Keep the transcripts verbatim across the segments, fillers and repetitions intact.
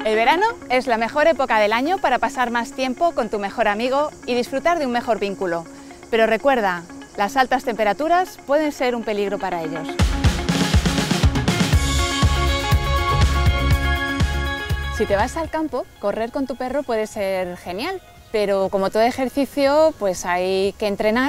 El verano es la mejor época del año para pasar más tiempo con tu mejor amigo y disfrutar de un mejor vínculo. Pero recuerda, las altas temperaturas pueden ser un peligro para ellos. Si te vas al campo, correr con tu perro puede ser genial, pero como todo ejercicio, pues hay que entrenar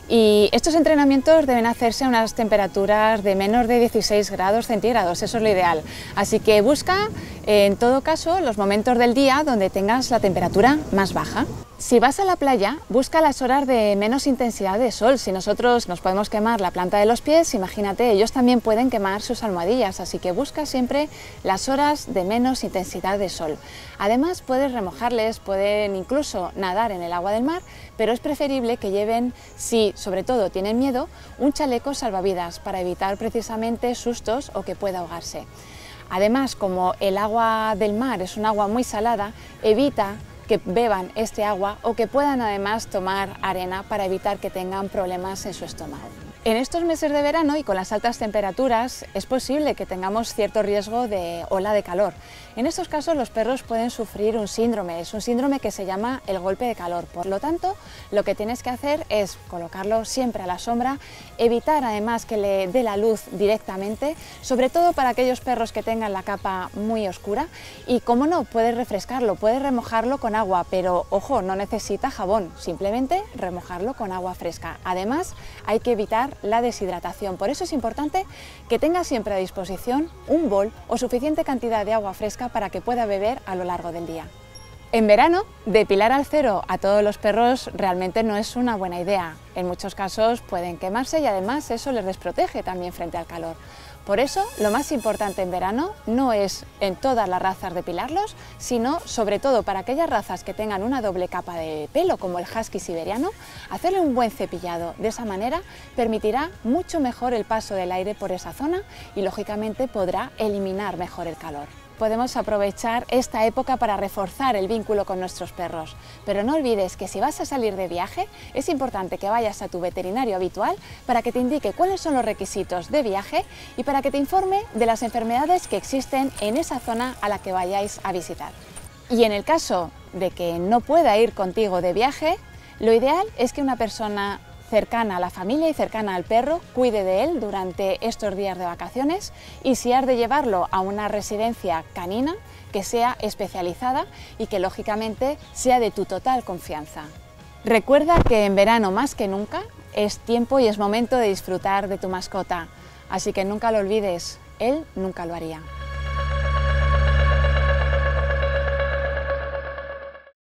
y estos entrenamientos deben hacerse a unas temperaturas de menos de dieciséis grados centígrados, eso es lo ideal. Así que busca, en todo caso, los momentos del día donde tengas la temperatura más baja. Si vas a la playa, busca las horas de menos intensidad de sol. Si nosotros nos podemos quemar la planta de los pies, imagínate, ellos también pueden quemar sus almohadillas, así que busca siempre las horas de menos intensidad de sol. Además, puedes remojarles, pueden incluso nadar en el agua del mar, pero es preferible que lleven, si sobre todo tienen miedo, un chaleco salvavidas para evitar precisamente sustos o que pueda ahogarse. Además, como el agua del mar es un agua muy salada, evita que beban este agua o que puedan además tomar arena para evitar que tengan problemas en su estómago. En estos meses de verano y con las altas temperaturas es posible que tengamos cierto riesgo de ola de calor. En estos casos los perros pueden sufrir un síndrome, es un síndrome que se llama el golpe de calor. Por lo tanto, lo que tienes que hacer es colocarlo siempre a la sombra, evitar además que le dé la luz directamente, sobre todo para aquellos perros que tengan la capa muy oscura y, como no, puedes refrescarlo, puedes remojarlo con agua, pero ojo, no necesita jabón, simplemente remojarlo con agua fresca. Además, hay que evitar la deshidratación, por eso es importante que tenga siempre a disposición un bol o suficiente cantidad de agua fresca para que pueda beber a lo largo del día. En verano, depilar al cero a todos los perros realmente no es una buena idea. En muchos casos pueden quemarse y además eso les desprotege también frente al calor. Por eso, lo más importante en verano no es en todas las razas depilarlos, sino sobre todo para aquellas razas que tengan una doble capa de pelo, como el husky siberiano, hacerle un buen cepillado. De esa manera permitirá mucho mejor el paso del aire por esa zona y lógicamente podrá eliminar mejor el calor. Podemos aprovechar esta época para reforzar el vínculo con nuestros perros, pero no olvides que si vas a salir de viaje es importante que vayas a tu veterinario habitual para que te indique cuáles son los requisitos de viaje y para que te informe de las enfermedades que existen en esa zona a la que vayáis a visitar. Y en el caso de que no pueda ir contigo de viaje, lo ideal es que una persona cercana a la familia y cercana al perro cuide de él durante estos días de vacaciones, y si has de llevarlo a una residencia canina, que sea especializada y que lógicamente sea de tu total confianza. Recuerda que en verano más que nunca es tiempo y es momento de disfrutar de tu mascota, así que nunca lo olvides, él nunca lo haría.